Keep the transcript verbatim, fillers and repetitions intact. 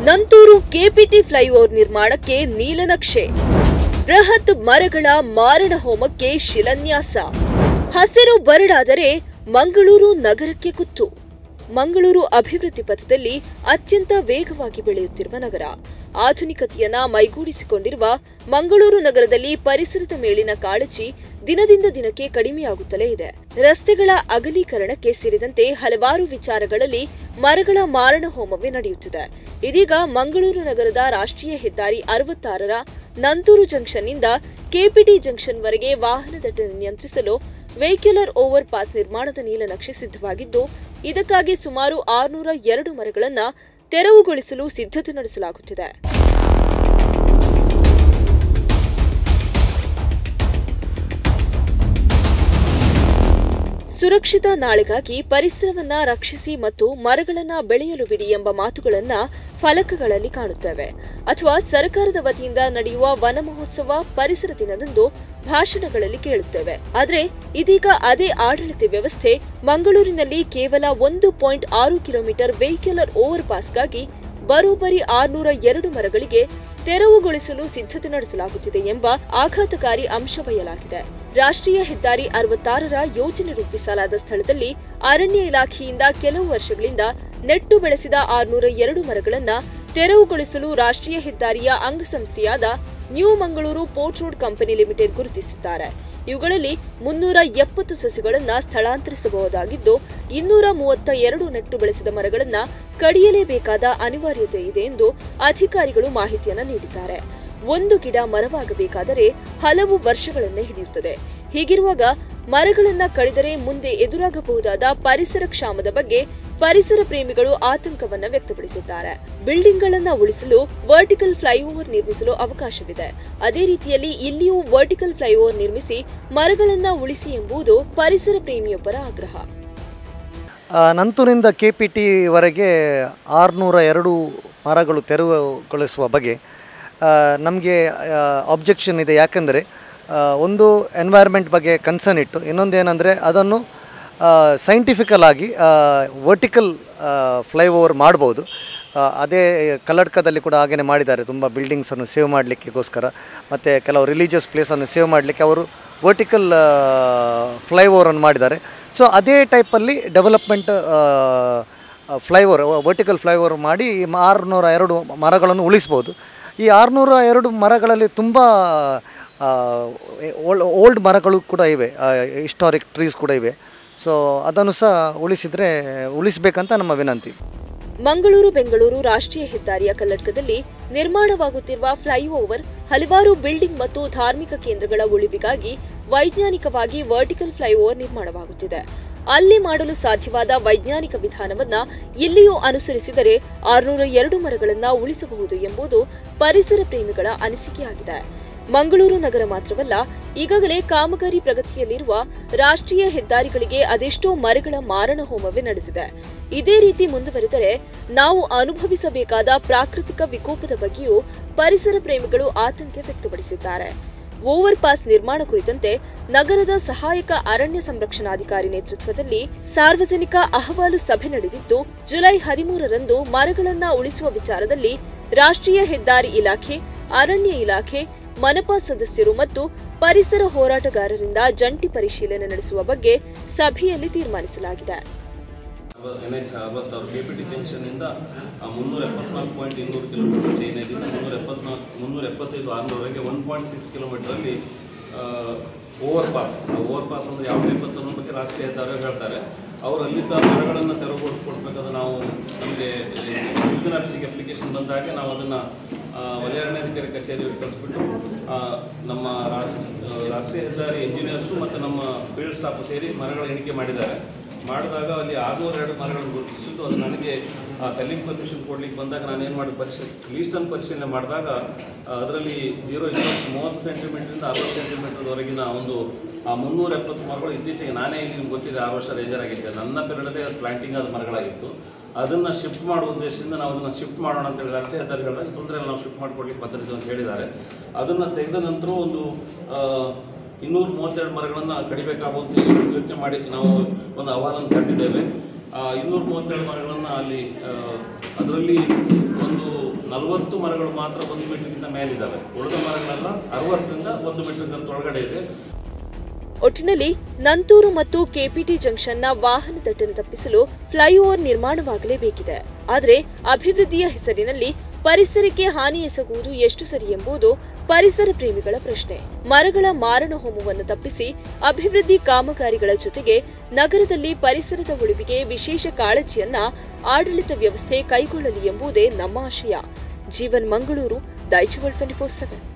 Nanthoor KPT flyover ನಿರ್ಮಾಣಕ್ಕೆ ನೀಲನಕ್ಷೆ, ಬೃಹತ್ ಮರಗಳ ಮಾರಣ ಹೋಮಕ್ಕೆ ಶಿಲಾನ್ಯಾಸ. ಹಸಿರು ಬರಡಾದರೆ ಮಂಗಳೂರು ನಗರಕ್ಕೆ ಕುತ್ತು. ಮಂಗಳೂರು ಅಭಿವೃದ್ಧಿ ಪಥದಲ್ಲಿ ಅತ್ಯಂತ ವೇಗವಾಗಿ ಬೆಳೆಯುತ್ತಿರುವ ನಗರ. ಆಧುನಿಕತೆಯನ್ನ ಮೈಗೂಡಿಸಿಕೊಂಡಿರುವ ಮಂಗಳೂರು ನಗರದಲ್ಲಿ ಪರಿಸರದ ಮೇಲಿನ ಕಾಳಜಿ ದಿನದಿಂದ ದಿನಕ್ಕೆ ಕಡಿಮೆಯಾಗುತ್ತಲೇ ಇದೆ. ರಸ್ತೆಗಳ ಅಗಲೀಕರಣಕ್ಕೆ ಸೇರಿದಂತೆ ಹಲವಾರು ವಿಚಾರಗಳಲ್ಲಿ ಮರಗಳ ಮಾರಣ ಹೋಮವೇ ನಡೆಯುತ್ತಿದೆ. ಇದೀಗ ಮಂಗಳೂರು ನಗರದ ರಾಷ್ಟ್ರೀಯ ಹೆದ್ದಾರಿ ಅರವತ್ತಾರರ ನಂತೂರು ಜಂಕ್ಷನ್ನಿಂದ ಕೆಪಿಟಿ ಜಂಕ್ಷನ್ ವರೆಗೆ ವಾಹನ ದಟ್ಟಣೆ ನಿಯಂತ್ರಿಸಲು ವೆಹಿಕ್ಯುಲರ್ ಓವರ್ ಪಾಸ್ ನಿರ್ಮಾಣದ ನೀಲನಕ್ಷೆ ಸಿದ್ಧವಾಗಿದ್ದು, ಇದಕ್ಕಾಗಿ ಸುಮಾರು ಆರುನೂರ ಎರಡು ಮರಗಳನ್ನು ತೆರವುಗೊಳಿಸಲು ಸಿದ್ಧತೆ ನಡೆಸಲಾಗುತ್ತಿದೆ. ಸುರಕ್ಷಿತ ನಾಳೆಗಾಗಿ ಪರಿಸರವನ್ನ ರಕ್ಷಿಸಿ ಮತ್ತು ಮರಗಳನ್ನು ಬೆಳೆಯಲು ಬಿಡಿ ಎಂಬ ಮಾತುಗಳನ್ನು ಫಲಕಗಳಲ್ಲಿ ಕಾಣುತ್ತೇವೆ, ಅಥವಾ ಸರ್ಕಾರದ ವತಿಯಿಂದ ನಡೆಯುವ ವನ ಮಹೋತ್ಸವ ಪರಿಸರ ದಿನದಂದು ಭಾಷಣಗಳಲ್ಲಿ ಕೇಳುತ್ತೇವೆ. ಆದರೆ ಇದೀಗ ಅದೇ ಆಡಳಿತ ವ್ಯವಸ್ಥೆ ಮಂಗಳೂರಿನಲ್ಲಿ ಕೇವಲ ಒಂದು ಪಾಯಿಂಟ್ ಆರು ಕಿಲೋಮೀಟರ್ ವೆಹಿಕ್ಯುಲರ್ ಓವರ್ ಪಾಸ್ಗಾಗಿ ಬರೋಬ್ಬರಿ ಆರುನೂರ ಎರಡು ಮರಗಳಿಗೆ ತೆರವುಗೊಳಿಸಲು ಸಿದ್ಧತೆ ನಡೆಸಲಾಗುತ್ತಿದೆ ಎಂಬ ಆಘಾತಕಾರಿ ಅಂಶ ಬಯಲಾಗಿದೆ. ರಾಷ್ಟ್ರೀಯ ಹೆದ್ದಾರಿ ಅರವತ್ತಾರರ ಯೋಜನೆ ರೂಪಿಸಲಾದ ಸ್ಥಳದಲ್ಲಿ ಅರಣ್ಯ ಇಲಾಖೆಯಿಂದ ಕೆಲವು ವರ್ಷಗಳಿಂದ ನೆಟ್ಟು ಬೆಳೆಸಿದ ಆರುನೂರ ಎರಡು ಮರಗಳನ್ನು ತೆರವುಗೊಳಿಸಲು ರಾಷ್ಟ್ರೀಯ ಹೆದ್ದಾರಿಯ ಅಂಗಸಂಸ್ಥೆಯಾದ new Mangaluru port road company limited ಗುರುತಿಸಿದ್ದಾರೆ. ಇವುಗಳಲ್ಲಿ ಮುನ್ನೂರ ಎಪ್ಪತ್ತು ಸಸಿಗಳನ್ನು ಸ್ಥಳಾಂತರಿಸಬಹುದಾಗಿದ್ದು, ಇನ್ನೂರ ಮೂವತ್ತ ಎರಡು ನೆಟ್ಟು ಬೆಳೆಸಿದ ಮರಗಳನ್ನು ಕಡಿಯಲೇಬೇಕಾದ ಅನಿವಾರ್ಯತೆ ಇದೆ ಎಂದು ಅಧಿಕಾರಿಗಳು ಮಾಹಿತಿಯನ್ನು ನೀಡಿದ್ದಾರೆ. ಒಂದು ಗಿಡ ಮರವಾಗಬೇಕಾದರೆ ಹಲವು ವರ್ಷಗಳನ್ನೇ ಹಿಡಿಯುತ್ತದೆ. ಹೀಗಿರುವಾಗ ಮರಗಳನ್ನು ಕಡಿದರೆ ಮುಂದೆ ಎದುರಾಗಬಹುದಾದ ಪರಿಸರ ಕ್ಷಾಮದ ಬಗ್ಗೆ ಪರಿಸರ ಪ್ರೇಮಿಗಳು ಆತಂಕವನ್ನ ವ್ಯಕ್ತಪಡಿಸಿದ್ದಾರೆ. ಬಿಲ್ಡಿಂಗ್ಗಳನ್ನು ಉಳಿಸಲು ವರ್ಟಿಕಲ್ ಫ್ಲೈಓವರ್ ನಿರ್ಮಿಸಲು ಅವಕಾಶವಿದೆ. ಅದೇ ರೀತಿಯಲ್ಲಿ ಇಲ್ಲಿಯೂ ವರ್ಟಿಕಲ್ ಫ್ಲೈಓವರ್ ನಿರ್ಮಿಸಿ ಮರಗಳನ್ನು ಉಳಿಸಿ ಎಂಬುದು ಪರಿಸರ ಪ್ರೇಮಿಯೊಬ್ಬರ ಆಗ್ರಹ. ನಂತೂರಿಂದ ಕೆಪಿಟಿವರೆಗೆ ಆರುನೂರ ಎರಡು ಮರಗಳು ತೆರವುಗೊಳಿಸುವ ಬಗ್ಗೆ ನಮಗೆ ಅಬ್ಜೆಕ್ಷನ್ ಇದೆ. ಯಾಕೆಂದರೆ ಒಂದು ಎನ್ವೈರ್ಮೆಂಟ್ ಬಗ್ಗೆ ಕನ್ಸರ್ನ್ ಇಟ್ಟು, ಇನ್ನೊಂದು ಏನಂದರೆ ಅದನ್ನು ಸೈಂಟಿಫಿಕಲ್ ಆಗಿ ವರ್ಟಿಕಲ್ ಫ್ಲೈಓವರ್ ಮಾಡ್ಬೋದು. ಅದೇ ಕಲ್ಲಡ್ಕದಲ್ಲಿ ಕೂಡ ಹಾಗೆಯೇ ಮಾಡಿದ್ದಾರೆ. ತುಂಬ ಬಿಲ್ಡಿಂಗ್ಸನ್ನು ಸೇವ್ ಮಾಡಲಿಕ್ಕೋಸ್ಕರ ಮತ್ತು ಕೆಲವು ರಿಲಿಜಿಯಸ್ ಪ್ಲೇಸನ್ನು ಸೇವ್ ಮಾಡಲಿಕ್ಕೆ ಅವರು ವರ್ಟಿಕಲ್ ಫ್ಲೈಓವರನ್ನು ಮಾಡಿದ್ದಾರೆ. ಸೊ ಅದೇ ಟೈಪಲ್ಲಿ ಡೆವಲಪ್ಮೆಂಟ್ ಫ್ಲೈಓವರ್ ವರ್ಟಿಕಲ್ ಫ್ಲೈಓವರ್ ಮಾಡಿ ಆರುನೂರ ಎರಡು ಮರಗಳನ್ನು ಉಳಿಸ್ಬೋದು. ಈ ಆರುನೂರ ಎರಡು ಮರಗಳಲ್ಲಿ ತುಂಬ ಓಲ್ಡ್ ಮರಗಳು ಕೂಡ ಇವೆ, ಹಿಸ್ಟಾರಿಕ್ ಟ್ರೀಸ್ ಕೂಡ ಇವೆ. ಸೊ ಅದನ್ನು ಸಹ ಉಳಿಸಿದರೆ ಉಳಿಸಬೇಕಂತ ನಮ್ಮ ವಿನಂತಿ. ಮಂಗಳೂರು ಬೆಂಗಳೂರು ರಾಷ್ಟ್ರೀಯ ಹೆದ್ದಾರಿಯ ಕಲ್ಲಡ್ಕದಲ್ಲಿ ನಿರ್ಮಾಣವಾಗುತ್ತಿರುವ ಫ್ಲೈಓವರ್ ಹಲವಾರು ಬಿಲ್ಡಿಂಗ್ ಮತ್ತು ಧಾರ್ಮಿಕ ಕೇಂದ್ರಗಳ ಉಳಿವಿಗಾಗಿ ವೈಜ್ಞಾನಿಕವಾಗಿ ವರ್ಟಿಕಲ್ ಫ್ಲೈಓವರ್ ನಿರ್ಮಾಣವಾಗುತ್ತಿದೆ. ಅಲ್ಲಿ ಮಾಡಲು ಸಾಧ್ಯವಾದ ವೈಜ್ಞಾನಿಕ ವಿಧಾನವನ್ನ ಇಲ್ಲಿಯೂ ಅನುಸರಿಸಿದರೆ ಆರುನೂರ ಎರಡು ಮರಗಳನ್ನು ಉಳಿಸಬಹುದು ಎಂಬುದು ಪರಿಸರ ಪ್ರೇಮಿಗಳ ಅನಿಸಿಕೆಯಾಗಿದೆ. ಮಂಗಳೂರು ನಗರ ಮಾತ್ರವಲ್ಲ, ಈಗಾಗಲೇ ಕಾಮಗಾರಿ ಪ್ರಗತಿಯಲ್ಲಿರುವ ರಾಷ್ಟ್ರೀಯ ಹೆದ್ದಾರಿಗಳಿಗೆ ಅದೆಷ್ಟೋ ಮರಗಳ ಮಾರಣ ಹೋಮವೇ ನಡೆದಿದೆ. ಇದೇ ರೀತಿ ಮುಂದುವರೆದರೆ ನಾವು ಅನುಭವಿಸಬೇಕಾದ ಪ್ರಾಕೃತಿಕ ವಿಕೋಪದ ಬಗ್ಗೆಯೂ ಪರಿಸರ ಪ್ರೇಮಿಗಳು ಆತಂಕ ವ್ಯಕ್ತಪಡಿಸಿದ್ದಾರೆ. ಓವರ್ ಪಾಸ್ ನಿರ್ಮಾಣ ಕುರಿತಂತೆ ನಗರದ ಸಹಾಯಕ ಅರಣ್ಯ ಸಂರಕ್ಷಣಾಧಿಕಾರಿ ನೇತೃತ್ವದಲ್ಲಿ ಸಾರ್ವಜನಿಕ ಅಹವಾಲು ಸಭೆ ನಡೆದಿದ್ದು, ಜುಲೈ ಹದಿಮೂರರಂದು ಮರಗಳನ್ನು ಉಳಿಸುವ ವಿಚಾರದಲ್ಲಿ ರಾಷ್ಟ್ರೀಯ ಹೆದ್ದಾರಿ ಇಲಾಖೆ, ಅರಣ್ಯ ಇಲಾಖೆ, ಮನಪಾ ಸದಸ್ಯರು ಮತ್ತು ಪರಿಸರ ಹೋರಾಟಗಾರರಿಂದ ಜಂಟಿ ಪರಿಶೀಲನೆ ನಡೆಸುವ ಬಗ್ಗೆ ಸಭೆಯಲ್ಲಿ ತೀರ್ಮಾನಿಸಲಾಗಿದೆ. ಎನ್ಎಚ್ ಅರವತ್ತಾರು ಕೆಪಿಟಿ ಜಂಕ್ಷನ್ನಿಂದ ಮುನ್ನೂರ ಎಪ್ಪತ್ನಾಲ್ಕು ಪಾಯಿಂಟ್ ಇನ್ನೂರು ಕಿಲೋಮೀಟರ್ ಚೈನಾದಿಂದ ಮುನ್ನೂರ ಎಪ್ಪತ್ನಾಲ್ಕು ಮುನ್ನೂರ ಎಪ್ಪತ್ತೈದು ಆರುನೂರವರೆಗೆ ಒನ್ ಪಾಯಿಂಟ್ ಸಿಕ್ಸ್ ಕಿಲೋಮೀಟರಲ್ಲಿ ಓವರ್ ಪಾಸ್. ಓವರ್ ಪಾಸ್ ಅಂದರೆ ಯಾವ ಟೈಪ್ ಅಂತ ಅನ್ನೋ ಬಗ್ಗೆ ರಾಷ್ಟ್ರೀಯ ಹೆದ್ದಾರಿ ಹೇಳ್ತಾರೆ. ಅವರು ಅಲ್ಲಿದ್ದ ಮರಗಳನ್ನು ತೆರವುಗೊಳಿಸ್ಕೊಡ್ಬೇಕಾದ್ರೆ ನಾವು ನಮಗೆ ವಿಲ್ಕನ್ ಆಫೀಸಿಗೆ ಅಪ್ಲಿಕೇಶನ್ ಬಂದಾಗ ನಾವು ಅದನ್ನು ವಲಯ ಅರಣ್ಯಾಧಿಕಾರಿ ಕಚೇರಿಗೆ ಕಳಿಸ್ಬಿಟ್ಟು ನಮ್ಮ ರಾಷ್ಟ್ರೀಯ ಹೆದ್ದಾರಿ ಇಂಜಿನಿಯರ್ಸು ಮತ್ತು ನಮ್ಮ ಫೀಲ್ಡ್ ಸ್ಟಾಫು ಸೇರಿ ಮರಗಳ ಎಣಿಕೆ ಮಾಡಿದ್ದಾರೆ. ಮಾಡಿದಾಗ ಅಲ್ಲಿ ಆರುನೂರ ಎರಡು ಮರಗಳನ್ನು ಗುರುತಿಸಿದ್ದು ಅದು ನನಗೆ ಕಲ್ಲಿಂಗ್ ಪರ್ಮಿಷನ್ ಕೊಡ್ಲಿಕ್ಕೆ ಬಂದಾಗ ನಾನು ಏನು ಮಾಡಿ ಪರಿಶೀಲ ಲೀಸ್ಟನ್ನು ಪರಿಶೀಲನೆ ಮಾಡಿದಾಗ ಅದರಲ್ಲಿ ಜೀರೋ ಇಪ್ಪತ್ತು ಮೂವತ್ತು ಸೆಂಟಿಮೀಟ್ರಿಂದ ಅರವತ್ತು ಸೆಂಟಿಮೀಟರ್ವರೆಗಿನ ಒಂದು ಆ ಮುನ್ನೂರ ಎಪ್ಪತ್ತು ಮರಗಳು ಇತ್ತೀಚೆಗೆ ನಾನೇ ಇಲ್ಲಿ ನಿಮ್ಗೆ ಗೊತ್ತಿದೆ ಆರು ವರ್ಷ ರೇಂಜರ್ ಆಗಿದ್ದೆ. ನನ್ನ ಪೀರಿಯಡಲ್ಲೇ ಪ್ಲಾಂಟಿಂಗ್ ಆದ ಮರಗಳಾಗಿತ್ತು. ಅದನ್ನು ಶಿಫ್ಟ್ ಮಾಡುವ ಉದ್ದೇಶದಿಂದ ನಾವು ಅದನ್ನು ಶಿಫ್ಟ್ ಮಾಡೋಣ ಅಂತೇಳಿ ರಾಷ್ಟ್ರೀಯ ಹೆದ್ದಾರಿಗಳ ತೊಂದರೆಯಲ್ಲಿ ನಾವು ಶಿಫ್ಟ್ ಮಾಡಿಕೊಡ್ಲಿಕ್ಕೆ ಬದ್ಧತೆ ಅಂತ ಹೇಳಿದ್ದಾರೆ. ಅದನ್ನು ತೆಗೆದ ನಂತರ ಒಂದು ಇನ್ನೂರ ಮೂವತ್ತೆರಡು ಮರಗಳನ್ನು ಕಡಿಬೇಕಾಗುವಂತ ಯೋಚನೆ ಮಾಡಿ ನಾವು ಒಂದು ಅಹವಾಲನ್ನು ಕಟ್ಟಿದ್ದೇವೆ. ಇನ್ನೂರ ಮೂವತ್ತೆರಡು ಮರಗಳನ್ನು ಅಲ್ಲಿ ಅದರಲ್ಲಿ ಒಂದು ನಲವತ್ತು ಮರಗಳು ಮಾತ್ರ ಒಂದು ಮೀಟರ್ಗಿಂತ ಮೇಲಿದ್ದಾವೆ. ಉಳಿದ ಮರಗಳೆಲ್ಲ ಅರವತ್ತರಿಂದ ಒಂದು ಮೀಟರ್ಗಿಂತ ಒಳಗಡೆ ಇದೆ. ಒಟ್ಟಿನಲ್ಲಿ ನಂತೂರು ಮತ್ತು ಕೆಪಿಟಿ ಜಂಕ್ಷನ್ನ ವಾಹನ ದಟ್ಟಣೆ ತಪ್ಪಿಸಲು ಫ್ಲೈಓವರ್ ನಿರ್ಮಾಣವಾಗಲೇಬೇಕಿದೆ. ಆದರೆ ಅಭಿವೃದ್ಧಿಯ ಹೆಸರಿನಲ್ಲಿ ಪರಿಸರಕ್ಕೆ ಹಾನಿ ಎಸಗುವುದು ಎಷ್ಟು ಸರಿ ಎಂಬುದು ಪರಿಸರ ಪ್ರೇಮಿಗಳ ಪ್ರಶ್ನೆ. ಮರಗಳ ಮಾರಣ ಹೋಮವನ್ನು ತಪ್ಪಿಸಿ ಅಭಿವೃದ್ಧಿ ಕಾಮಗಾರಿಗಳ ಜೊತೆಗೆ ನಗರದಲ್ಲಿ ಪರಿಸರದ ಉಳಿವಿಗೆ ವಿಶೇಷ ಕಾಳಜಿಯನ್ನ ಆಡಳಿತ ವ್ಯವಸ್ಥೆ ಕೈಗೊಳ್ಳಲಿ ಎಂಬುದೇ ನಮ್ಮ ಆಶಯ. Jeevan Mangaluru, Daijiworld twenty four seven.